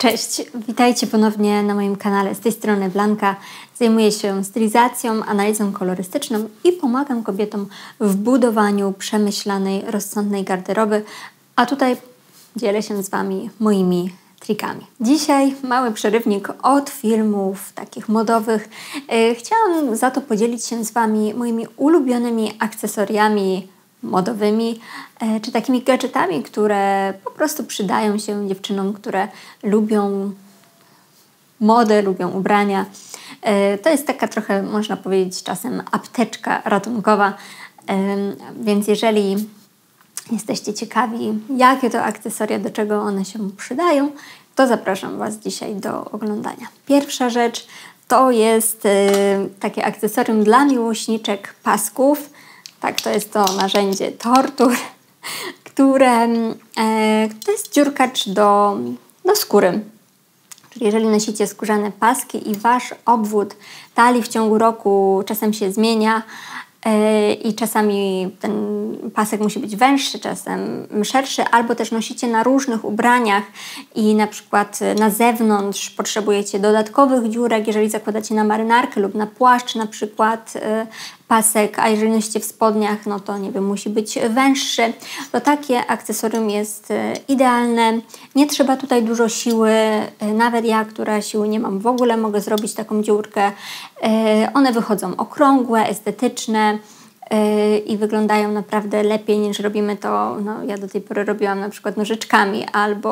Cześć, witajcie ponownie na moim kanale. Z tej strony Blanka. Zajmuję się stylizacją, analizą kolorystyczną i pomagam kobietom w budowaniu przemyślanej, rozsądnej garderoby. A tutaj dzielę się z Wami moimi trikami. Dzisiaj mały przerywnik od filmów takich modowych. Chciałam za to podzielić się z Wami moimi ulubionymi akcesoriami modowymi, czy takimi gadżetami, które po prostu przydają się dziewczynom, które lubią modę, lubią ubrania. To jest taka trochę, można powiedzieć, czasem apteczka ratunkowa, więc jeżeli jesteście ciekawi, jakie to akcesoria, do czego one się przydają, to zapraszam Was dzisiaj do oglądania. Pierwsza rzecz to jest takie akcesorium dla miłośniczek pasków. Tak, to jest to narzędzie Tortur, które to jest dziurkacz do skóry. Czyli jeżeli nosicie skórzane paski i Wasz obwód talii w ciągu roku czasem się zmienia i czasami ten pasek musi być węższy, czasem szerszy, albo też nosicie na różnych ubraniach i na przykład na zewnątrz potrzebujecie dodatkowych dziurek, jeżeli zakładacie na marynarkę lub na płaszcz na przykład pasek, a jeżeli nosicie w spodniach, no to nie wiem, musi być węższy, to takie akcesorium jest idealne. Nie trzeba tutaj dużo siły, nawet ja, która siły nie mam w ogóle, mogę zrobić taką dziurkę. One wychodzą okrągłe, estetyczne i wyglądają naprawdę lepiej niż robimy to, no ja do tej pory robiłam na przykład nożyczkami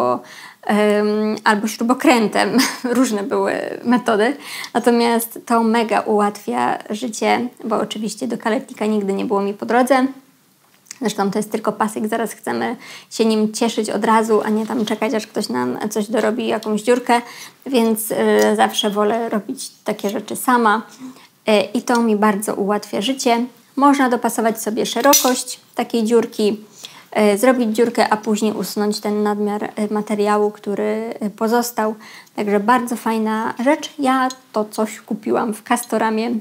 albo śrubokrętem. Różne były metody. Natomiast to mega ułatwia życie, bo oczywiście do kaletnika nigdy nie było mi po drodze. Zresztą to jest tylko pasek, zaraz chcemy się nim cieszyć od razu, a nie tam czekać, aż ktoś nam coś dorobi, jakąś dziurkę, więc zawsze wolę robić takie rzeczy sama i to mi bardzo ułatwia życie. Można dopasować sobie szerokość takiej dziurki, zrobić dziurkę, a później usunąć ten nadmiar materiału, który pozostał. Także bardzo fajna rzecz. Ja to coś kupiłam w Castoramie.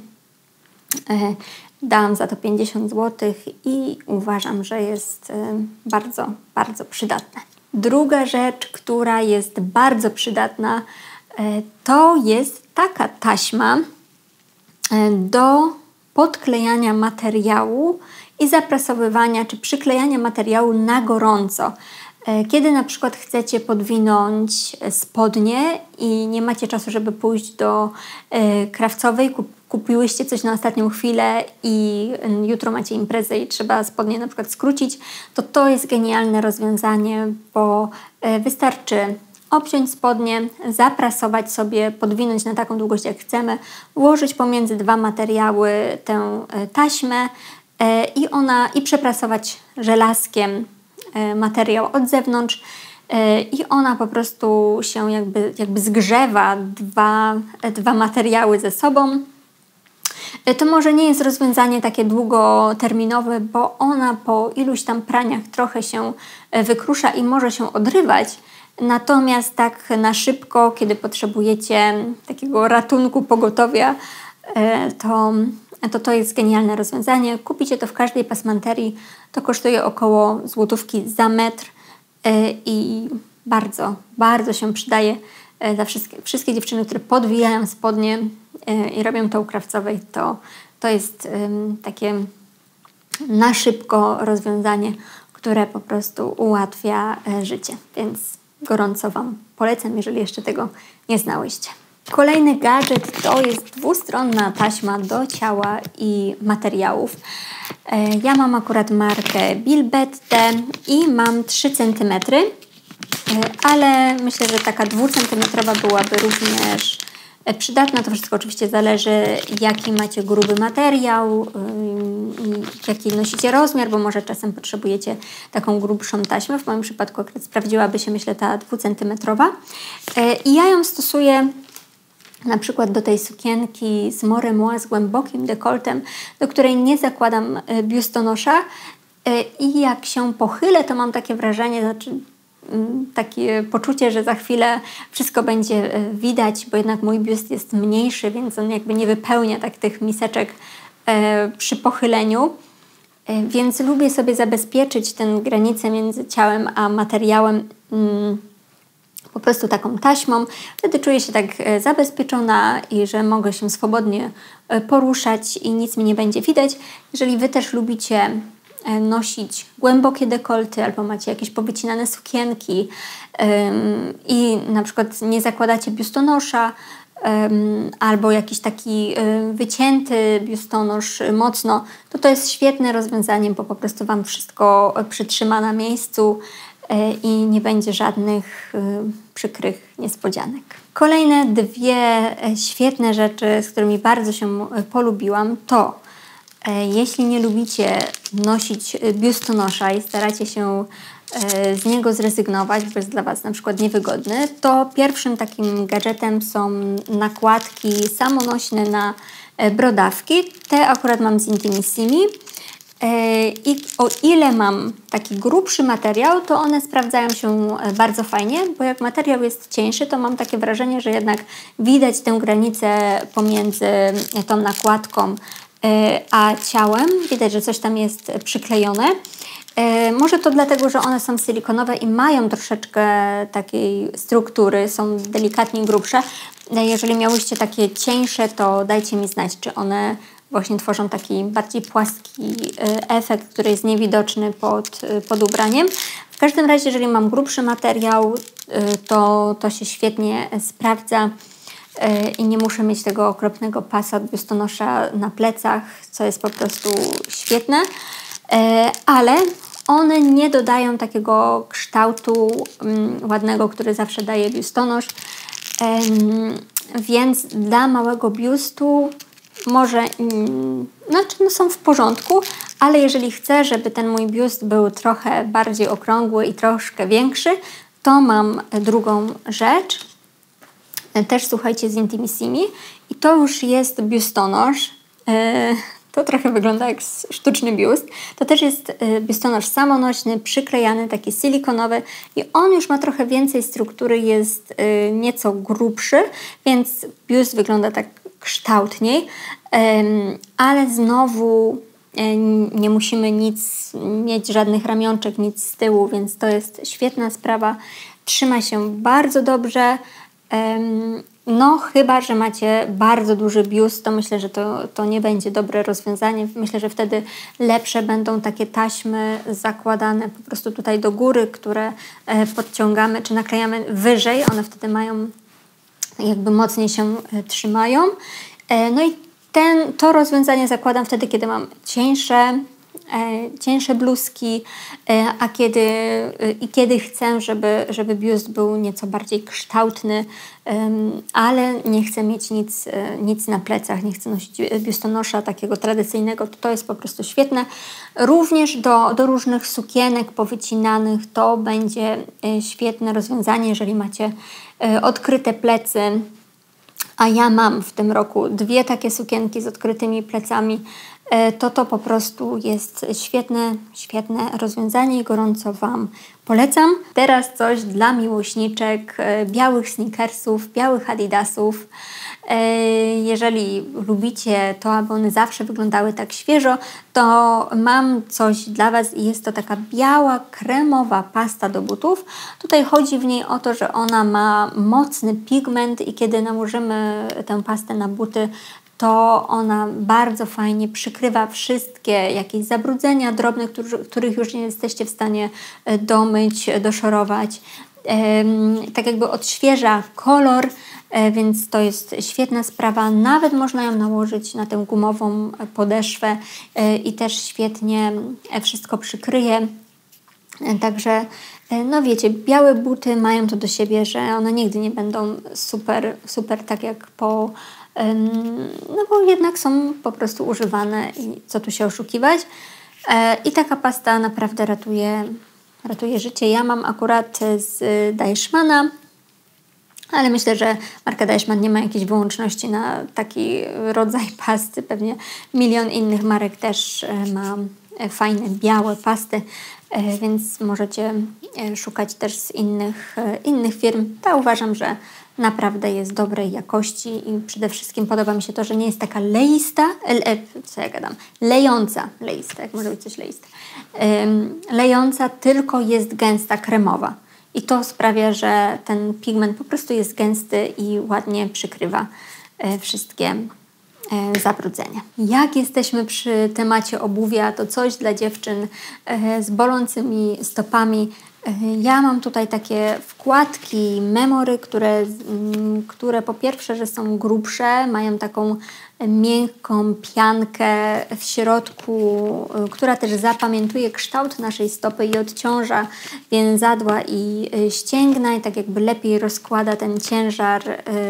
Dałam za to 50 zł i uważam, że jest bardzo, bardzo przydatne. Druga rzecz, która jest bardzo przydatna, to jest taka taśma do podklejania materiału i zaprasowywania czy przyklejania materiału na gorąco. Kiedy na przykład chcecie podwinąć spodnie i nie macie czasu, żeby pójść do krawcowej, kupiłyście coś na ostatnią chwilę i jutro macie imprezę i trzeba spodnie na przykład skrócić, to jest genialne rozwiązanie, bo wystarczy obciąć spodnie, zaprasować sobie, podwinąć na taką długość jak chcemy, włożyć pomiędzy dwa materiały tę taśmę i przeprasować żelazkiem materiał od zewnątrz i ona po prostu się jakby zgrzewa dwa materiały ze sobą. To może nie jest rozwiązanie takie długoterminowe, bo ona po iluś tam praniach trochę się wykrusza i może się odrywać. Natomiast tak na szybko, kiedy potrzebujecie takiego ratunku, pogotowia, to jest genialne rozwiązanie. Kupicie to w każdej pasmanterii, to kosztuje około złotówki za metr i bardzo, bardzo się przydaje dla wszystkie dziewczyny, które podwijają spodnie i robią to u krawcowej. To jest takie na szybko rozwiązanie, które po prostu ułatwia życie, więc gorąco Wam polecam, jeżeli jeszcze tego nie znałyście. Kolejny gadżet to jest dwustronna taśma do ciała i materiałów. Ja mam akurat markę Bilbette i mam 3 cm, ale myślę, że taka 2-centymetrowa byłaby również przydatna. To wszystko oczywiście zależy, jaki macie gruby materiał, jaki nosicie rozmiar, bo może czasem potrzebujecie taką grubszą taśmę. W moim przypadku akurat sprawdziłaby się, myślę, ta 2-centymetrowa. I ja ją stosuję na przykład do tej sukienki z moremois z głębokim dekoltem, do której nie zakładam biustonosza i jak się pochylę, to mam takie wrażenie, takie poczucie, że za chwilę wszystko będzie widać, bo jednak mój biust jest mniejszy, więc on jakby nie wypełnia tak tych miseczek przy pochyleniu. Więc lubię sobie zabezpieczyć tę granicę między ciałem a materiałem po prostu taką taśmą. Wtedy czuję się tak zabezpieczona i że mogę się swobodnie poruszać i nic mi nie będzie widać. Jeżeli Wy też lubicie nosić głębokie dekolty albo macie jakieś powycinane sukienki i na przykład nie zakładacie biustonosza albo jakiś taki wycięty biustonosz mocno, to jest świetne rozwiązanie, bo po prostu Wam wszystko przytrzyma na miejscu i nie będzie żadnych przykrych niespodzianek. Kolejne dwie świetne rzeczy, z którymi bardzo się polubiłam, to jeśli nie lubicie nosić biustonosza i staracie się z niego zrezygnować, bo jest dla Was na przykład niewygodny, to pierwszym takim gadżetem są nakładki samonośne na brodawki. Te akurat mam z Intimissimi. I o ile mam taki grubszy materiał, to one sprawdzają się bardzo fajnie, bo jak materiał jest cieńszy, to mam takie wrażenie, że jednak widać tę granicę pomiędzy tą nakładką a ciałem. Widać, że coś tam jest przyklejone. Może to dlatego, że one są silikonowe i mają troszeczkę takiej struktury, są delikatnie grubsze. Jeżeli miałyście takie cieńsze, to dajcie mi znać, czy one właśnie tworzą taki bardziej płaski efekt, który jest niewidoczny pod ubraniem. W każdym razie, jeżeli mam grubszy materiał, to się świetnie sprawdza i nie muszę mieć tego okropnego pasa od biustonosza na plecach, co jest po prostu świetne, ale one nie dodają takiego kształtu ładnego, który zawsze daje biustonosz, więc dla małego biustu może, są w porządku, ale jeżeli chcę, żeby ten mój biust był trochę bardziej okrągły i troszkę większy, to mam drugą rzecz. Też słuchajcie, z Intimissimi i to już jest biustonosz. To trochę wygląda jak sztuczny biust. To też jest biustonosz samonośny, przyklejany, taki silikonowy i on już ma trochę więcej struktury, jest nieco grubszy, więc biust wygląda tak kształtniej, ale znowu nie musimy mieć żadnych ramionczek, nic z tyłu, więc to jest świetna sprawa. Trzyma się bardzo dobrze. Chyba że macie bardzo duży biust, to myślę, że to nie będzie dobre rozwiązanie. Myślę, że wtedy lepsze będą takie taśmy zakładane po prostu tutaj do góry, które podciągamy czy naklejamy wyżej. One wtedy jakby mocniej się trzymają. I to rozwiązanie zakładam wtedy, kiedy mam cieńsze bluzki, kiedy chcę, żeby biust był nieco bardziej kształtny, ale nie chcę mieć nic na plecach, nie chcę nosić biustonosza takiego tradycyjnego, to jest po prostu świetne. Również do różnych sukienek powycinanych to będzie świetne rozwiązanie, jeżeli macie odkryte plecy. A ja mam w tym roku 2 takie sukienki z odkrytymi plecami, to po prostu jest świetne rozwiązanie i gorąco Wam polecam. Teraz coś dla miłośniczek białych sneakersów, białych adidasów. Jeżeli lubicie to, aby one zawsze wyglądały tak świeżo, to mam coś dla Was i jest to taka biała, kremowa pasta do butów. Tutaj chodzi w niej o to, że ona ma mocny pigment i kiedy nałożymy tę pastę na buty, to ona bardzo fajnie przykrywa wszystkie jakieś zabrudzenia drobne, których już nie jesteście w stanie domyć, doszorować. Tak jakby odświeża kolor, więc to jest świetna sprawa. Nawet można ją nałożyć na tę gumową podeszwę i też świetnie wszystko przykryje. Także wiecie, białe buty mają to do siebie, że one nigdy nie będą super tak jak bo jednak są po prostu używane i co tu się oszukiwać. I taka pasta naprawdę ratuje życie. Ja mam akurat z Deichmanna, ale myślę, że marka Deichmann nie ma jakiejś wyłączności na taki rodzaj pasty. Pewnie milion innych marek też ma fajne, białe pasty, więc możecie szukać też z innych firm. Ta uważam, że naprawdę jest dobrej jakości i przede wszystkim podoba mi się to, że nie jest taka leista, lejąca, jak może być coś leiste, lejąca, tylko jest gęsta, kremowa. i to sprawia, że ten pigment po prostu jest gęsty i ładnie przykrywa wszystkie zabrudzenia. Jak jesteśmy przy temacie obuwia, to coś dla dziewczyn z bolącymi stopami. Ja mam tutaj takie wkładki Memory, które po pierwsze, że są grubsze, mają taką miękką piankę w środku, która też zapamiętuje kształt naszej stopy i odciąża więzadła i ścięgna i tak jakby lepiej rozkłada ten ciężar,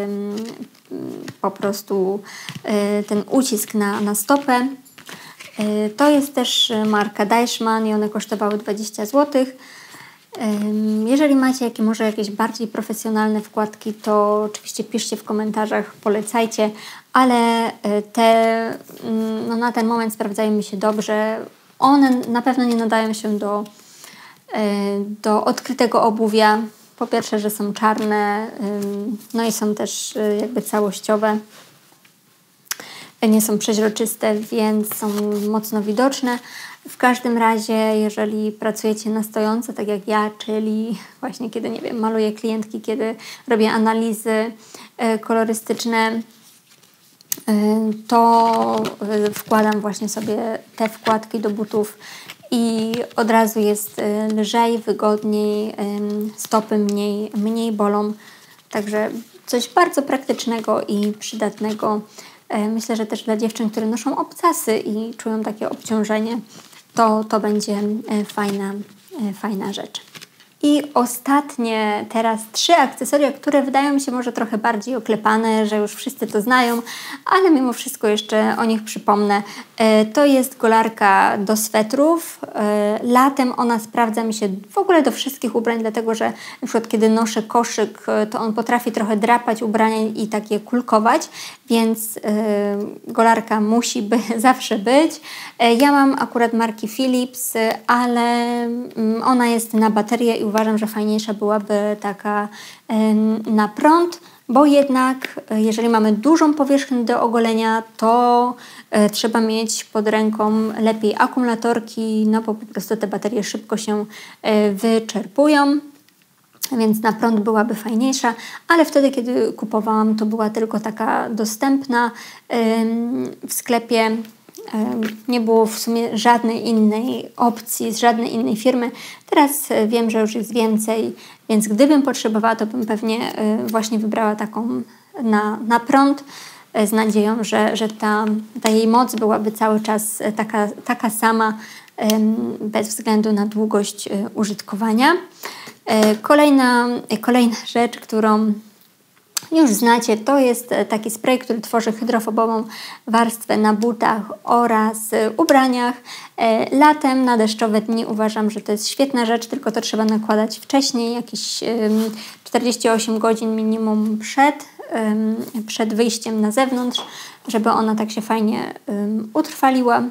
po prostu ten ucisk na stopę. To jest też marka Deichmann i one kosztowały 20 zł. Jeżeli macie może jakieś bardziej profesjonalne wkładki, to oczywiście piszcie w komentarzach, polecajcie, ale te na ten moment sprawdzają mi się dobrze. One na pewno nie nadają się do odkrytego obuwia. Po pierwsze, że są czarne, no i są też jakby całościowe. Nie są przeźroczyste, więc są mocno widoczne. W każdym razie, jeżeli pracujecie na stojąco, tak jak ja, czyli właśnie kiedy, nie wiem, maluję klientki, kiedy robię analizy kolorystyczne, to wkładam właśnie sobie te wkładki do butów i od razu jest lżej, wygodniej, stopy mniej bolą. Także coś bardzo praktycznego i przydatnego. Myślę, że też dla dziewczyn, które noszą obcasy i czują takie obciążenie, to będzie fajna rzecz. I ostatnie teraz 3 akcesoria, które wydają mi się może trochę bardziej oklepane, że już wszyscy to znają, ale mimo wszystko jeszcze o nich przypomnę. To jest golarka do swetrów. Latem ona sprawdza mi się w ogóle do wszystkich ubrań, dlatego że na przykład kiedy noszę koszyk, to on potrafi trochę drapać ubrania i tak je kulkować, więc golarka musi zawsze być. Ja mam akurat marki Philips, ale ona jest na baterię i uważam, że fajniejsza byłaby taka na prąd, bo jednak jeżeli mamy dużą powierzchnię do ogolenia, to trzeba mieć pod ręką lepiej akumulatorki, no bo po prostu te baterie szybko się wyczerpują. Więc na prąd byłaby fajniejsza, ale wtedy, kiedy kupowałam, to była tylko taka dostępna w sklepie. Nie było w sumie żadnej innej opcji, z żadnej innej firmy. Teraz wiem, że już jest więcej, więc gdybym potrzebowała, to bym pewnie właśnie wybrała taką na prąd z nadzieją, że ta jej moc byłaby cały czas taka sama bez względu na długość użytkowania. Kolejna rzecz, którą już znacie, to jest taki spray, który tworzy hydrofobową warstwę na butach oraz ubraniach. Latem na deszczowe dni uważam, że to jest świetna rzecz, tylko to trzeba nakładać wcześniej, jakieś 48 godzin minimum przed wyjściem na zewnątrz, żeby ona tak się fajnie utrwaliła.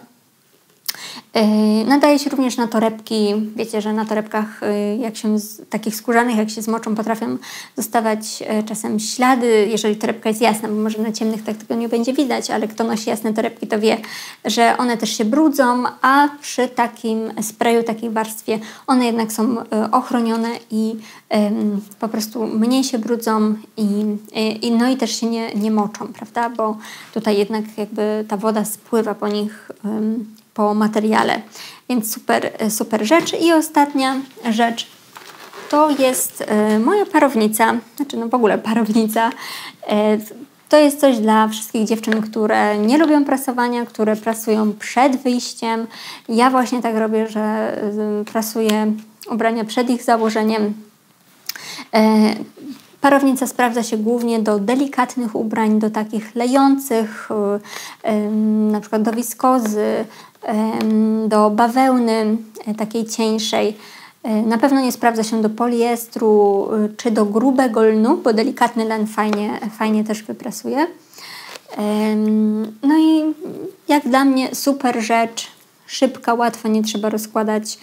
Nadaje się również na torebki. Wiecie, że na torebkach takich skórzanych, jak się zmoczą, potrafią zostawać czasem ślady, jeżeli torebka jest jasna, bo może na ciemnych tak tego nie będzie widać, ale kto nosi jasne torebki, to wie, że one też się brudzą, a przy takim sprayu, takiej warstwie, one jednak są ochronione i po prostu mniej się brudzą i też się nie moczą, prawda? Bo tutaj jednak jakby ta woda spływa po nich, po materiale, więc super rzecz. I ostatnia rzecz to jest moja parownica, w ogóle parownica. To jest coś dla wszystkich dziewczyn, które nie lubią prasowania, które prasują przed wyjściem. Ja właśnie tak robię, że prasuję ubrania przed ich założeniem. Parownica sprawdza się głównie do delikatnych ubrań, do takich lejących, na przykład do wiskozy, do bawełny takiej cieńszej. Na pewno nie sprawdza się do poliestru czy do grubego lnu, bo delikatny len fajnie też wyprasuje. No i jak dla mnie super rzecz, szybka, łatwa, nie trzeba rozkładać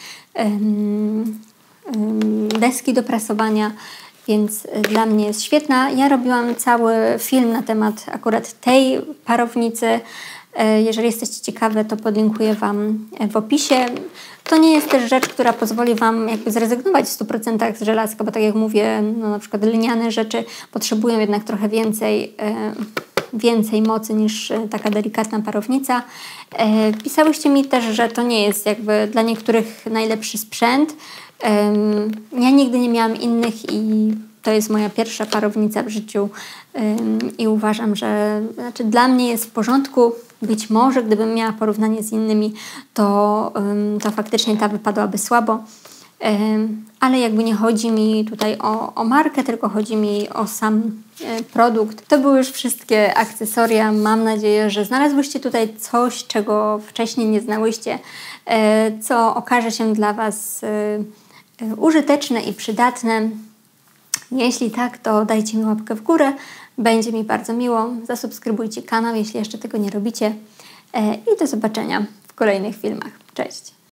deski do prasowania, więc dla mnie jest świetna. Ja robiłam cały film na temat akurat tej parownicy. Jeżeli jesteście ciekawe, to podlinkuję Wam w opisie. To nie jest też rzecz, która pozwoli Wam jakby zrezygnować w 100% z żelazka, bo tak jak mówię, no na przykład lniane rzeczy potrzebują jednak trochę więcej mocy niż taka delikatna parownica. Pisałyście mi też, że to nie jest jakby dla niektórych najlepszy sprzęt. Ja nigdy nie miałam innych i to jest moja pierwsza parownica w życiu i uważam, że dla mnie jest w porządku. Być może gdybym miała porównanie z innymi, to faktycznie ta wypadłaby słabo. Ale jakby nie chodzi mi tutaj o markę, tylko chodzi mi o sam produkt. To były już wszystkie akcesoria. Mam nadzieję, że znalazłyście tutaj coś, czego wcześniej nie znałyście, co okaże się dla Was użyteczne i przydatne. Jeśli tak, to dajcie mi łapkę w górę. Będzie mi bardzo miło. Zasubskrybujcie kanał, jeśli jeszcze tego nie robicie. I do zobaczenia w kolejnych filmach. Cześć!